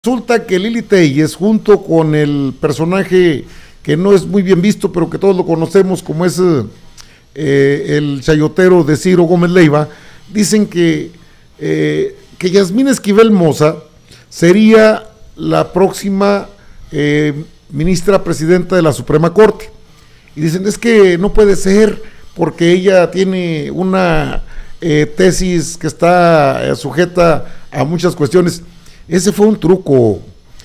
Resulta que Lili Téllez, junto con el personaje que no es muy bien visto, pero que todos lo conocemos como es el chayotero de Ciro Gómez Leiva, dicen que Yasmín Esquivel Moza sería la próxima ministra presidenta de la Suprema Corte. Y dicen, es que no puede ser, porque ella tiene una tesis que está sujeta a muchas cuestiones. Ese fue un truco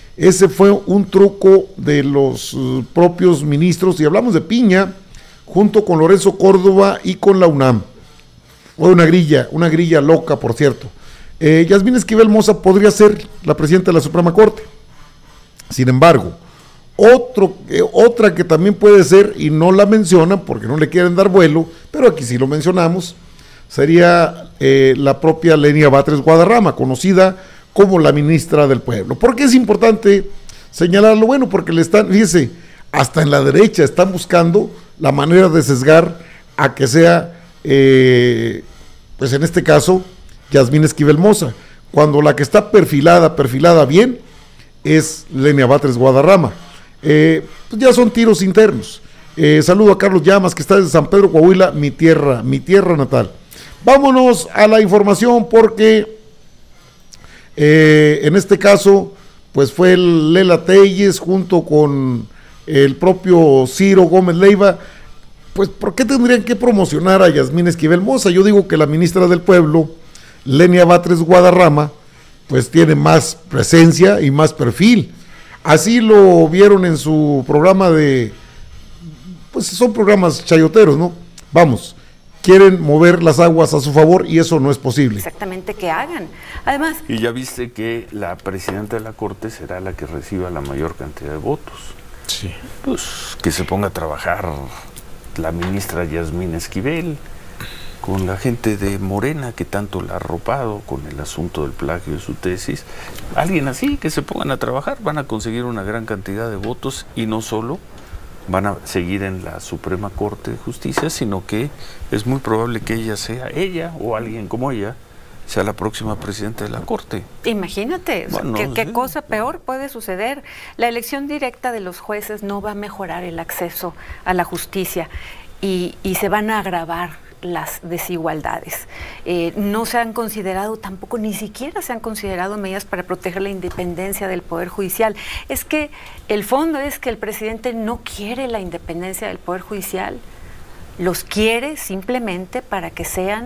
de los propios ministros, y hablamos de piña, junto con Lorenzo Córdoba y con la UNAM. Fue una grilla loca, por cierto. Yasmín Esquivel Moza podría ser la presidenta de la Suprema Corte. Sin embargo, otra que también puede ser, y no la mencionan porque no le quieren dar vuelo, pero aquí sí lo mencionamos, sería la propia Lenia Batres Guadarrama, conocida como la ministra del Pueblo. ¿Por qué es importante señalarlo? Bueno, porque le están, fíjese, hasta en la derecha están buscando la manera de sesgar a que sea, pues en este caso, Yasmín Esquivel Moza, cuando la que está perfilada bien, es Lenia Batres Guadarrama. Pues ya son tiros internos. Saludo a Carlos Llamas, que está desde San Pedro, Coahuila, mi tierra natal. Vámonos a la información, porque en este caso, pues fue Lela Téllez junto con el propio Ciro Gómez Leiva. Pues, ¿por qué tendrían que promocionar a Yasmín Esquivel Moza? Yo digo que la ministra del Pueblo, Lenia Batres Guadarrama, pues tiene más presencia y más perfil. Así lo vieron en su programa pues son programas chayoteros, ¿no? Vamos, quieren mover las aguas a su favor y eso no es posible. Exactamente, que hagan. Además... Y ya viste que la presidenta de la Corte será la que reciba la mayor cantidad de votos. Sí. Pues que se ponga a trabajar la ministra Yasmín Esquivel con la gente de Morena que tanto la ha arropado con el asunto del plagio de su tesis. Alguien así, que se pongan a trabajar, van a conseguir una gran cantidad de votos, y no solo van a seguir en la Suprema Corte de Justicia, sino que es muy probable que ella o alguien como ella sea la próxima presidenta de la Corte. Imagínate, bueno, ¿qué cosa peor puede suceder? La elección directa de los jueces no va a mejorar el acceso a la justicia, y se van a agravar las desigualdades. No se han considerado tampoco, ni siquiera se han considerado medidas para proteger la independencia del Poder Judicial. Es que el fondo es que el presidente no quiere la independencia del Poder Judicial, los quiere simplemente para que sean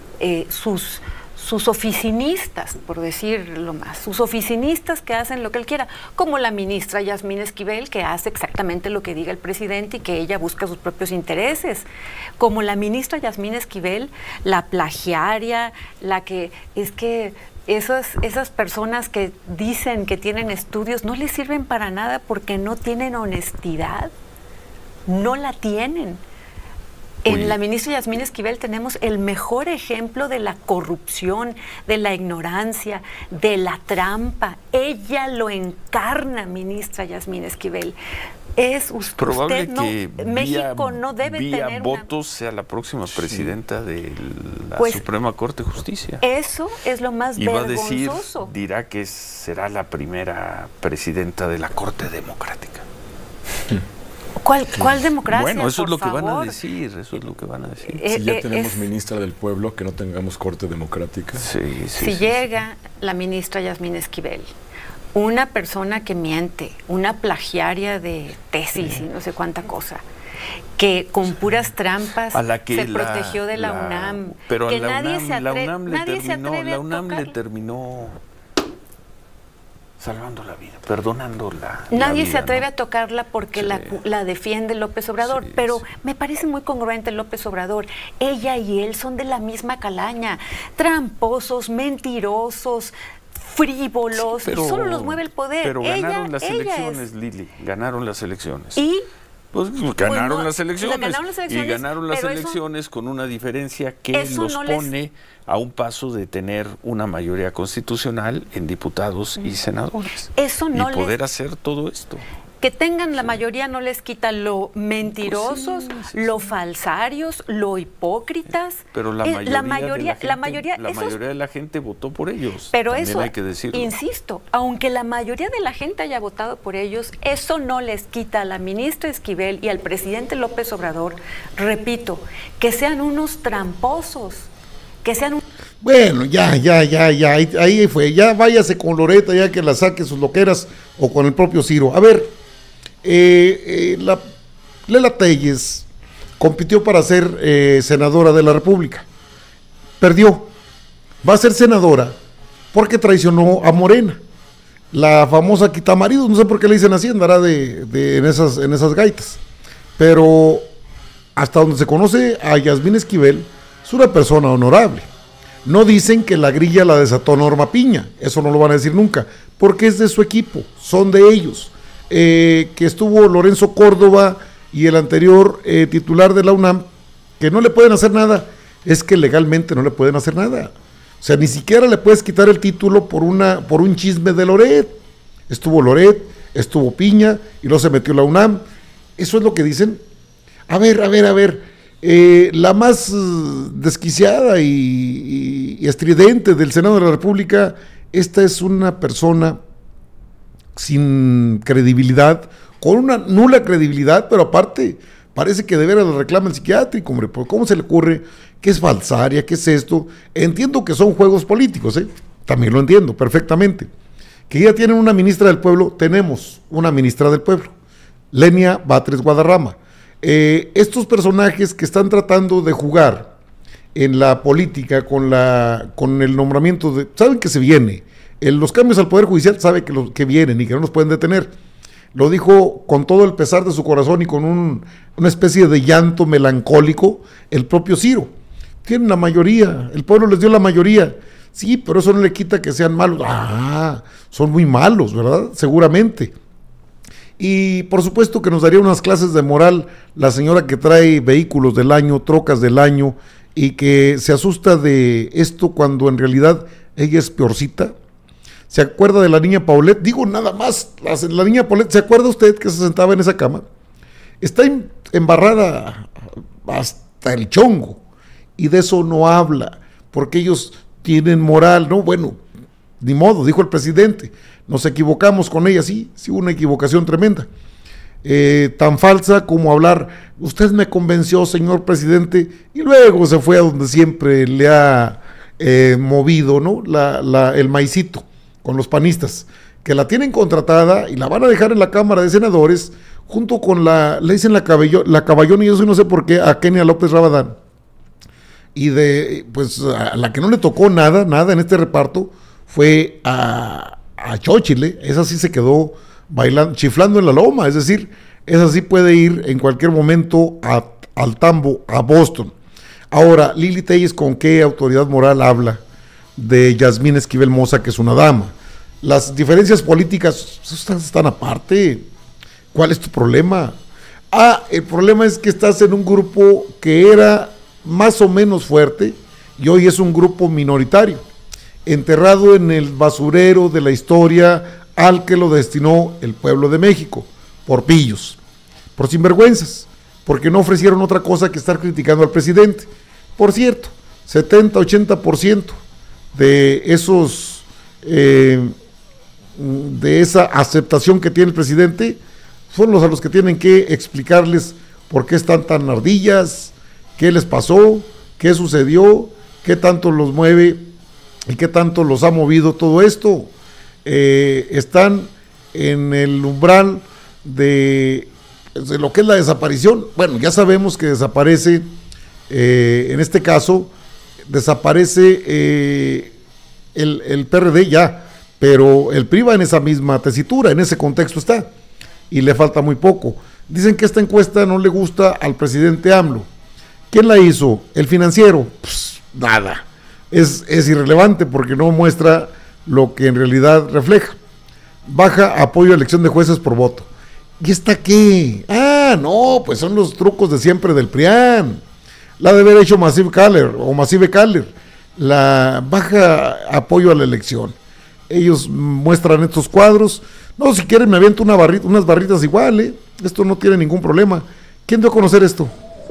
sus oficinistas, por decirlo más, sus oficinistas que hacen lo que él quiera, como la ministra Yasmín Esquivel, que hace exactamente lo que diga el presidente y que ella busca sus propios intereses, como la ministra Yasmín Esquivel, la plagiaria, la que es que esas personas que dicen que tienen estudios no les sirven para nada porque no tienen honestidad, no la tienen. En la ministra Yasmín Esquivel tenemos el mejor ejemplo de la corrupción, de la ignorancia, de la trampa. Ella lo encarna, ministra Yasmín Esquivel. Es probable usted que México no debe tener votos sea la próxima presidenta de la Suprema Corte de Justicia. Eso es lo más vergonzoso. Dirá que será la primera presidenta de la Corte Democrática. ¿Cuál democracia? Bueno, eso es lo que van a decir, Si ya tenemos ministra del Pueblo, que no tengamos Corte Democrática. Si llega la ministra Yasmín Esquivel, una persona que miente, una plagiaria de tesis y no sé cuánta cosa, que con puras trampas se protegió de la UNAM, pero que la UNAM le terminó salvando la vida, perdonando Nadie se atreve a tocarla porque la defiende López Obrador, pero me parece muy congruente López Obrador. Ella y él son de la misma calaña, tramposos, mentirosos, frívolos, y solo los mueve el poder. Pero ganaron las elecciones, Lili, ganaron las elecciones. ¿Y? Pues ganaron las elecciones con una diferencia que los pone a un paso de tener una mayoría constitucional en diputados y senadores. Eso no y poder hacer todo esto. que tengan la mayoría no les quita lo mentirosos, Pues lo falsarios, lo hipócritas. Pero la mayoría de la gente votó por ellos. Pero también eso, hay que decirlo. insisto, aunque la mayoría de la gente haya votado por ellos, eso no les quita a la ministra Esquivel y al presidente López Obrador, repito, que sean unos tramposos, que sean Bueno, ya, ahí fue, ya váyase con Loreta, ya que la saque sus loqueras, o con el propio Ciro. A ver, Lela Telles compitió para ser senadora de la República, perdió, va a ser senadora porque traicionó a Morena, la famosa quitamaridos, no sé por qué le dicen así, andará en esas gaitas, pero hasta donde se conoce a Yasmín Esquivel, es una persona honorable. No dicen que la grilla la desató Norma Piña, eso no lo van a decir nunca, porque es de su equipo, son de ellos. Que estuvo Lorenzo Córdoba y el anterior titular de la UNAM, que no le pueden hacer nada, es que legalmente no le pueden hacer nada. O sea, ni siquiera le puedes quitar el título por un chisme de Loret. Estuvo Loret, estuvo Piña, y luego se metió la UNAM. Eso es lo que dicen. A ver. La más desquiciada y estridente del Senado de la República, esta es una persona sin credibilidad, con una nula credibilidad, pero aparte parece que de veras le reclama el psiquiátrico, hombre, ¿cómo se le ocurre? ¿Qué es falsaria? ¿Qué es esto? Entiendo que son juegos políticos, también lo entiendo perfectamente. Que ya tienen una ministra del pueblo, tenemos una ministra del pueblo, Lenia Batres Guadarrama. Estos personajes que están tratando de jugar en la política con el nombramiento saben que se viene, los cambios al Poder Judicial saben que vienen y que no nos pueden detener. Lo dijo con todo el pesar de su corazón y con una especie de llanto melancólico el propio Ciro. Tienen la mayoría, el pueblo les dio la mayoría, sí, pero eso no le quita que sean malos. Son muy malos, ¿verdad? Seguramente. Y por supuesto que nos daría unas clases de moral la señora que trae vehículos del año, trocas del año, y que se asusta de esto cuando en realidad ella es peorcita. ¿Se acuerda de la niña Paulette? Digo nada más, la niña Paulette, ¿se acuerda usted que se sentaba en esa cama? Está embarrada hasta el chongo, y de eso no habla, porque ellos tienen moral, ¿no? Bueno, ni modo, dijo el presidente, nos equivocamos con ella, sí, una equivocación tremenda. Tan falsa como hablar, usted me convenció, señor presidente, y luego se fue a donde siempre le ha movido, ¿no? El maicito con los panistas, que la tienen contratada y la van a dejar en la Cámara de Senadores, junto con le dicen la Caballón, y eso no sé por qué, a Kenia López Rabadán. Y pues a la que no le tocó nada en este reparto fue a Chóchile. Esa sí se quedó bailando, chiflando en la loma, es decir, esa sí puede ir en cualquier momento al tambo, a Boston. Ahora, Lili Telles, ¿con qué autoridad moral habla de Yasmín Esquivel Moza, que es una dama? Las diferencias políticas están aparte. ¿Cuál es tu problema? El problema es que estás en un grupo que era más o menos fuerte y hoy es un grupo minoritario, enterrado en el basurero de la historia al que lo destinó el pueblo de México, por pillos, por sinvergüenzas, porque no ofrecieron otra cosa que estar criticando al presidente. Por cierto, 70-80% de de esa aceptación que tiene el presidente son a los que tienen que explicarles por qué están tan ardillas, qué les pasó, qué sucedió, qué tanto los mueve y qué tanto los ha movido todo esto. Están en el umbral de lo que es la desaparición. Bueno, ya sabemos que desaparece, en este caso, desaparece el PRD ya, pero el PRI va en esa misma tesitura, en ese contexto está, y le falta muy poco. Dicen que esta encuesta no le gusta al presidente AMLO. ¿Quién la hizo? ¿El Financiero? Pues nada, es irrelevante porque no muestra lo que en realidad refleja. Baja apoyo a elección de jueces por voto. ¿Y esta qué? No, pues son los trucos de siempre del PRIAN. La de haber hecho Massive Caller, la baja apoyo a la elección. Ellos muestran estos cuadros, No, si quieren me aviento unas barritas igual, esto no tiene ningún problema. ¿Quién dio a conocer esto?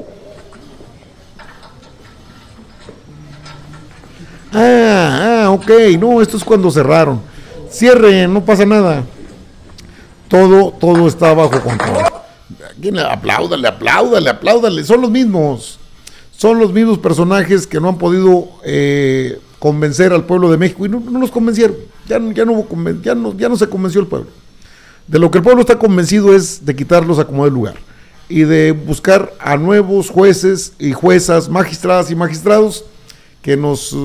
Ok, no, esto es cuando cerraron. Cierren, no pasa nada. Todo está bajo control. Apláudale, son los mismos personajes que no han podido convencer al pueblo de México y no los convencieron. Ya no se convenció el pueblo. De lo que el pueblo está convencido es de quitarlos a como de lugar y de buscar a nuevos jueces y juezas, magistradas y magistrados que nos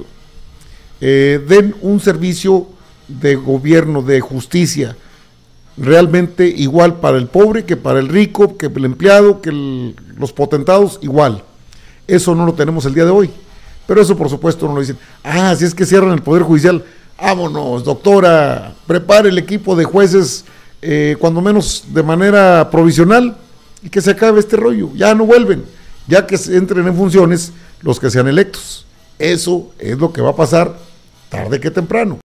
den un servicio de gobierno, de justicia, realmente igual para el pobre, que para el rico, que el empleado, que los potentados, igual. Eso no lo tenemos el día de hoy, pero eso por supuesto no lo dicen. Si es que cierran el Poder Judicial, vámonos, doctora, prepare el equipo de jueces, cuando menos de manera provisional, y que se acabe este rollo, ya no vuelven, ya que entren en funciones los que sean electos. Eso es lo que va a pasar tarde que temprano.